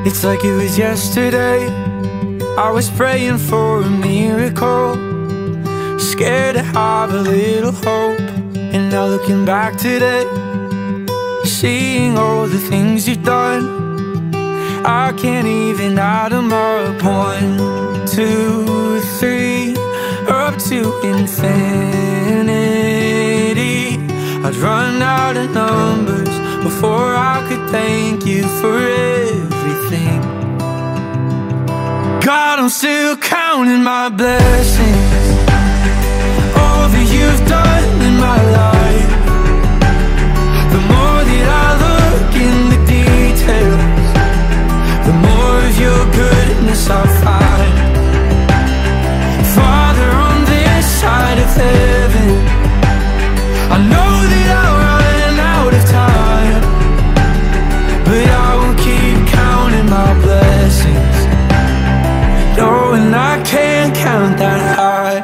It's like it was yesterday. I was praying for a miracle, scared to have a little hope. And now looking back today, seeing all the things you've done, I can't even add them up. 1, 2, 3, up to infinity. I'd run out of numbers before I could thank you for everything. God, I'm still counting my blessings, all that you've done in my life. The more that I look in the details, the more of your goodness I'll find. Father, on this side of heaven, I know that I'll run out of time, but I will keep counting my blessings, knowing I can't count that high.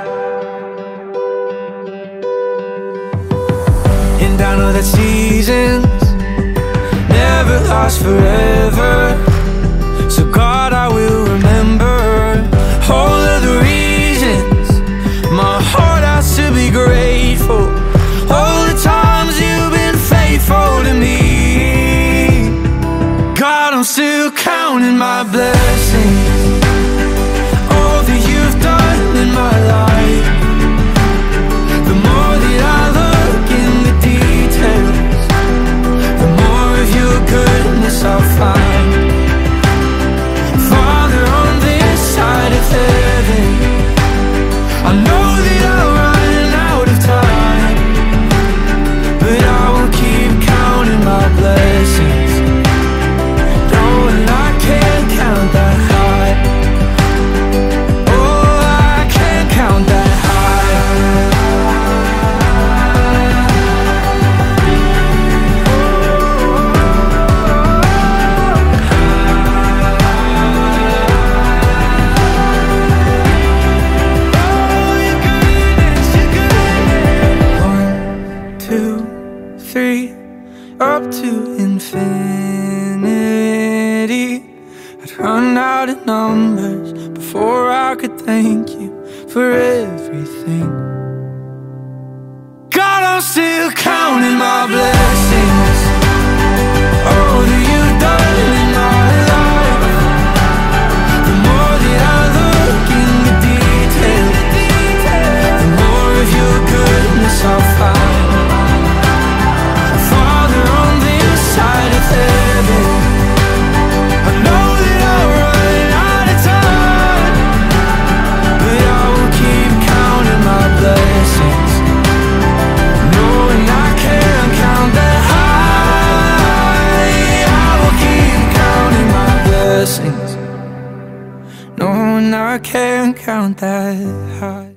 And I know that seasons never last forever, so God, I will remember all of the reasons my heart has to be grateful, all the times you've been faithful to me. God, I'm still counting my blessings, all that you've done in my life. The more that I look in the details, the more of your goodness I'll find. Father, on this side of heaven, I know that I'll run out of time, but I will keep counting my blessings, knowing I can't count that high. Oh, I can't count that up to infinity. I'd run out of numbers before I could thank you for everything. God, I'm still counting my blessings, all that you've done in my life. The more that I look in the details, the more of your goodness I'll find. Side of heaven, I know that I'll run out of time, but I will keep counting my blessings, knowing I can't count that high. I will keep counting my blessings, knowing I can't count that high.